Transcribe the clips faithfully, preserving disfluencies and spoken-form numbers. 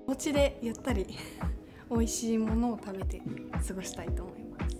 お家でゆったり美味しいものを食べて過ごしたいと思います。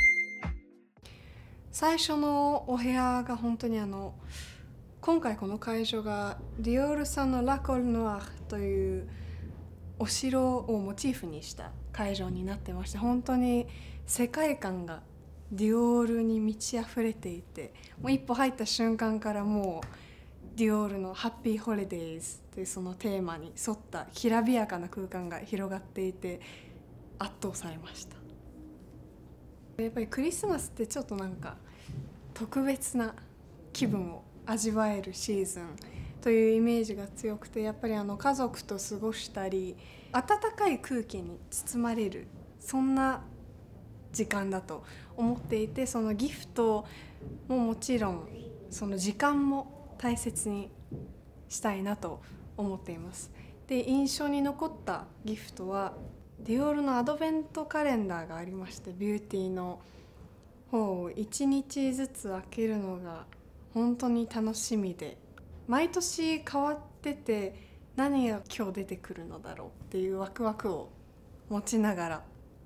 最初のお部屋が本当にあの今回この会場がディオールさんのラコルノワールというお城をモチーフにした会場になってまして、本当に世界観がディオールに満ち溢れていて、もう一歩入った瞬間からもうディオールのハッピーホリデーズというそのテーマに沿ったきらびやかな空間が広がっていて圧倒されました。やっぱりクリスマスってちょっとなんか特別な気分を味わえるシーズンというイメージが強くて、やっぱりあの家族と過ごしたり温かい空気に包まれる、そんな時間だと思っていて、そのギフトももちろんその時間も大切にしたいなと思っています。で、印象に残ったギフトはディオールのアドベントカレンダーがありまして、ビューティーの方をいちにちずつ開けるのが本当に楽しみで、毎年変わってて何が今日出てくるのだろうっていうワクワクを持ちながら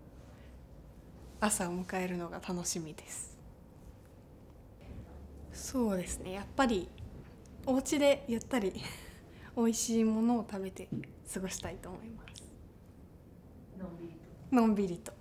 朝を迎えるのが楽しみです。そうですね、やっぱりお家でゆったり美味しいものを食べて過ごしたいと思います。のんびりと。のんびりと